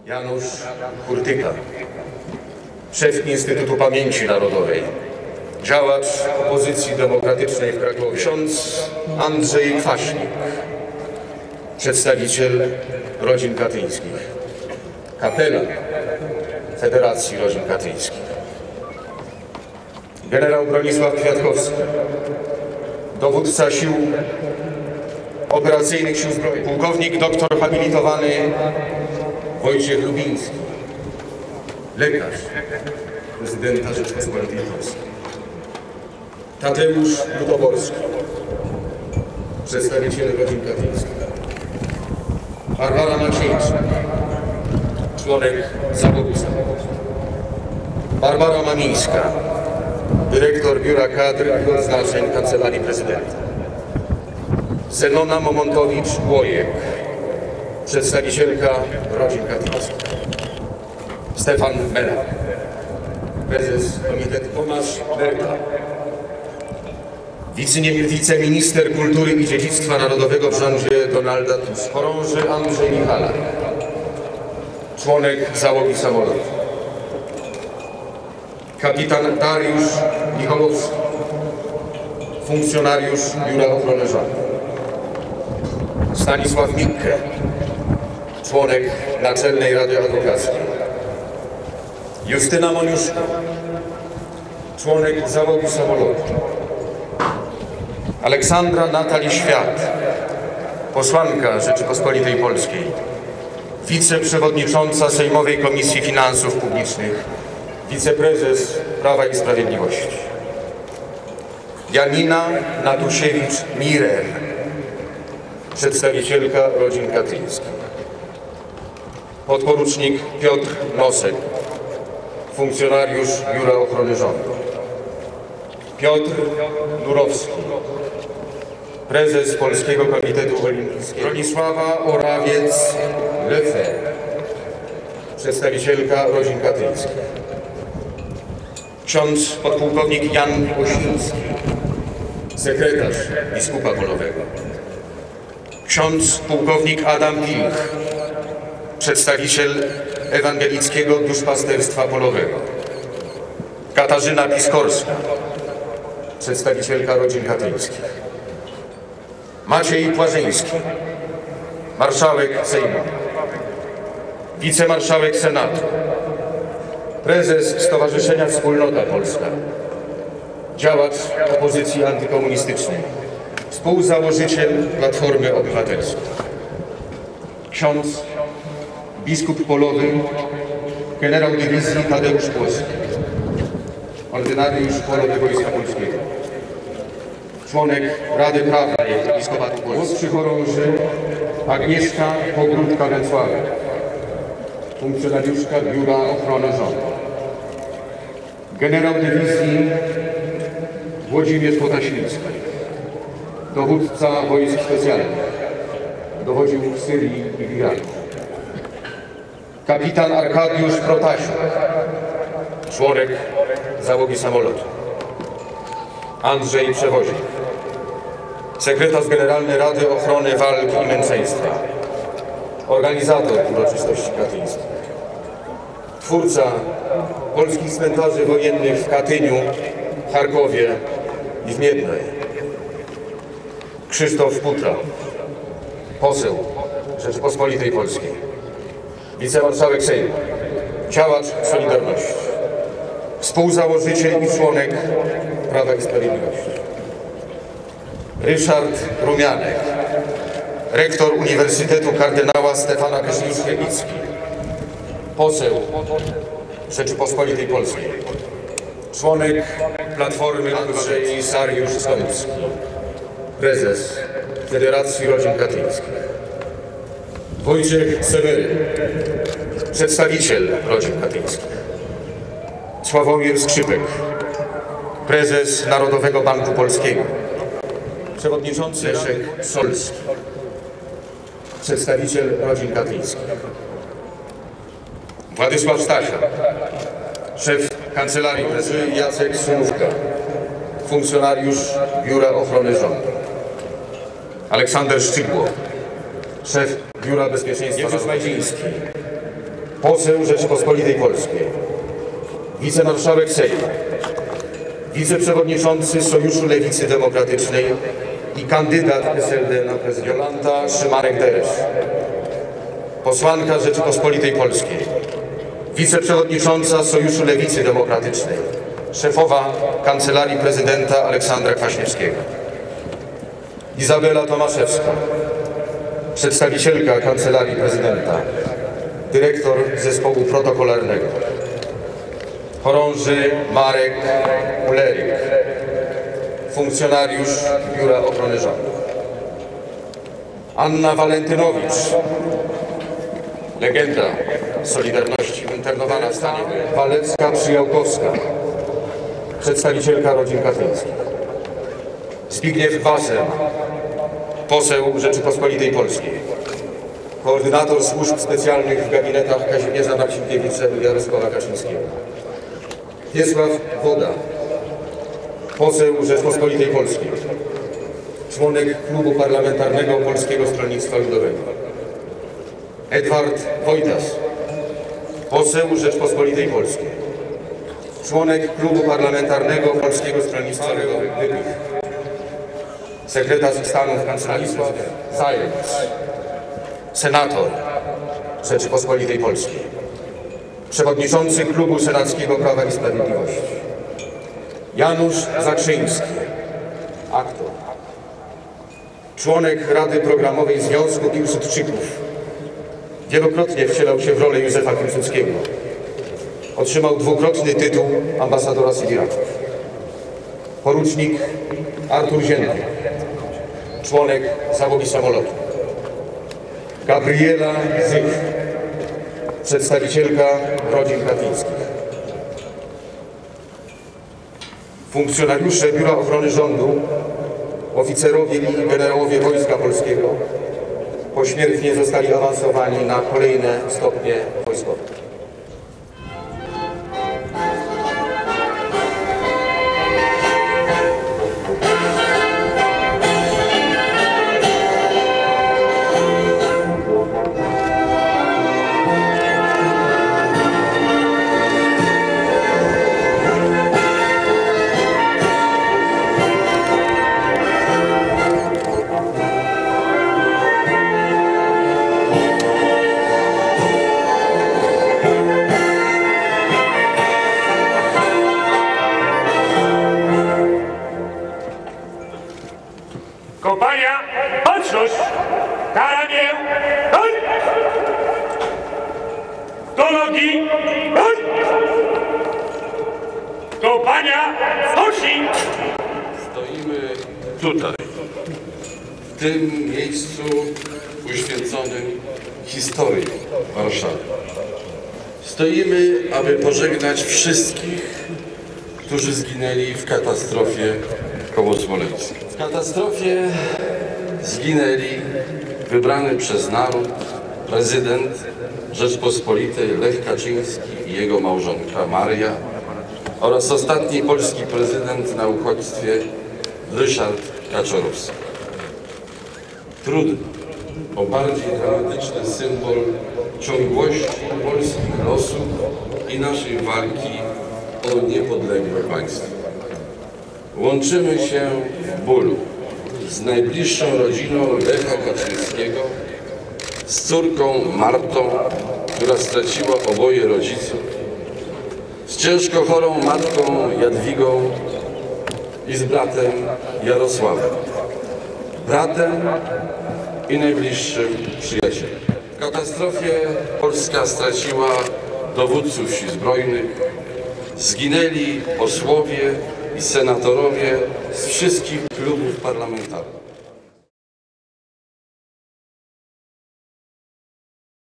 Janusz Kurtyka, szef Instytutu Pamięci Narodowej, działacz opozycji demokratycznej w Krakowie, ksiądz Andrzej Kwaśnik, przedstawiciel rodzin katyńskich, kapelan Federacji Rodzin Katyńskich, generał Bronisław Kwiatkowski, dowódca sił operacyjnych Sił Zbrojnych, pułkownik doktor habilitowany Wojciech Lubiński, lekarz prezydenta Rzeczypospolitej Polskiej, Tadeusz Lutoborski, przedstawiciel rodzin katyńskich, Barbara Maciejczyk, członek zawodu samorządu, Barbara Mamińska, dyrektor Biura Kadr i Odznaczeń Kancelarii Prezydenta, Zenona Momontowicz-Łojek, przedstawicielka rodzin katyńskich, Stefan Melak, prezes Komitetu Tomasz Berta, wiceminister kultury i dziedzictwa narodowego w rządzie Donalda Tuska, chorąży Andrzej Michalak, członek załogi samolotu, kapitan Dariusz Michalowski, funkcjonariusz Biura Ochrony Rządu, Stanisław Mikke, członek Naczelnej Rady Adwokackiej, Justyna Moniuszka, członek załogi samolotu, Aleksandra Natalii Świat, posłanka Rzeczypospolitej Polskiej, wiceprzewodnicząca Sejmowej Komisji Finansów Publicznych, wiceprezes Prawa i Sprawiedliwości, Janina Natusiewicz-Mirer, przedstawicielka rodzin katyńskich, podporucznik Piotr Nosek, funkcjonariusz Biura Ochrony Rządu, Piotr Nurowski, prezes Polskiego Komitetu Olimpijskiego, Bronisława Orawiec-Lefer, przedstawicielka rodzin katyńskich, ksiądz podpułkownik Jan Osiński, sekretarz biskupa polowego, ksiądz pułkownik Adam Wilk, przedstawiciel Ewangelickiego Duszpasterstwa Polowego, Katarzyna Piskorska, przedstawicielka rodzin katyńskich, Maciej Płażyński, marszałek Sejmu, wicemarszałek Senatu, prezes Stowarzyszenia Wspólnota Polska, działacz opozycji antykomunistycznej, współzałożyciel Platformy Obywatelskiej, ksiądz biskup polowy, generał dywizji Tadeusz Płoski, ordynariusz polowy Wojska Polskiego, członek Rady Prawnej Episkopatu Polskiego, młodszy chorąży Agnieszka Pogródka-Węcławek, funkcjonariuszka Biura Ochrony Rządu, generał dywizji Włodzimierz Potasiński, dowódca wojsk specjalnych, dowodził w Syrii i w Iranie, kapitan Arkadiusz Protasiuk, członek załogi samolotu, Andrzej Przewoźnik, sekretarz generalny Rady Ochrony Walk i Męczeństwa, organizator uroczystości katyńskich, twórca polskich cmentarzy wojennych w Katyniu, Charkowie i w Miednej, Krzysztof Putra, poseł Rzeczypospolitej Polskiej, wicemarszałek Sejmu, działacz Solidarności, współzałożyciel i członek Prawa i Sprawiedliwości, Ryszard Rumianek, rektor Uniwersytetu Kardynała Stefana Wyszyńskiego-Licki, poseł Rzeczypospolitej Polskiej, członek Platformy Andrzej Sariusz-Skąpski, prezes Federacji Rodzin Katyńskich, Wojciech Seweryn, przedstawiciel rodzin katyńskich, Sławomir Skrzypek, prezes Narodowego Banku Polskiego, przewodniczący Leszek Solski, przedstawiciel rodzin katyńskich, Władysław Stasia, szef Kancelarii Prezydenta, Jacek Sunówka, funkcjonariusz Biura Ochrony Rządu, Aleksander Szczygło, szef Biura Bezpieczeństwa Jerzy Zwajdziński, poseł Rzeczypospolitej Polskiej, wicemarszałek Sejmu, wiceprzewodniczący Sojuszu Lewicy Demokratycznej i kandydat SLD na prezydenta Jolanta Szymanek-Deresz, posłanka Rzeczypospolitej Polskiej, wiceprzewodnicząca Sojuszu Lewicy Demokratycznej, szefowa Kancelarii Prezydenta Aleksandra Kwaśniewskiego, Izabela Tomaszewska, przedstawicielka Kancelarii Prezydenta, dyrektor zespołu protokolarnego, chorąży Marek Uleryk, funkcjonariusz Biura Ochrony Rządu, Anna Walentynowicz, legenda Solidarności, internowana w stanie, Walecka-Przyjałkowska, przedstawicielka rodzin katyńskich, Zbigniew Wasem, poseł Rzeczypospolitej Polskiej, koordynator służb specjalnych w gabinetach Kazimierza Marcinkiewicza i Jarosława Kaczyńskiego, Wiesław Woda, poseł Rzeczypospolitej Polskiej, członek Klubu Parlamentarnego Polskiego Stronnictwa Ludowego, Edward Wojtas, poseł Rzeczypospolitej Polskiej, członek Klubu Parlamentarnego Polskiego Stronnictwa Ludowego, sekretarz stanu w Kancelarii Zając, senator Rzeczypospolitej Polskiej, przewodniczący Klubu Senackiego Prawa i Sprawiedliwości, Janusz Zakrzyński, aktor, członek Rady Programowej Związku Piłsudczyków, wielokrotnie wcielał się w rolę Józefa Piłsudskiego. Otrzymał dwukrotny tytuł ambasadora Sybiraków. Porucznik Artur Ziętnik, członek załogi samolotu. Gabriela Zych, przedstawicielka rodzin katyńskich. Funkcjonariusze Biura Ochrony Rządu, oficerowie i generałowie Wojska Polskiego pośmiertnie zostali awansowani na kolejne stopnie wojskowe. Kompania, baczność! Karamię! Do nogi! Kompania, osi! Stoimy tutaj, w tym miejscu uświęconym historii Warszawy. Stoimy, aby pożegnać wszystkich, którzy zginęli w katastrofie koło Smoleńska. W katastrofie zginęli wybrany przez naród prezydent Rzeczpospolitej Lech Kaczyński i jego małżonka Maria oraz ostatni polski prezydent na uchodźstwie Ryszard Kaczorowski. Trudno o bardziej dramatyczny symbol ciągłości polskich losów i naszej walki o niepodległe państwo. Łączymy się w bólu z najbliższą rodziną Lecha Kaczyńskiego, z córką Martą, która straciła oboje rodziców, z ciężko chorą matką Jadwigą i z bratem Jarosławem, bratem i najbliższym przyjacielem. W katastrofie Polska straciła dowódców sił zbrojnych, zginęli posłowie i senatorowie z wszystkich klubów parlamentarnych.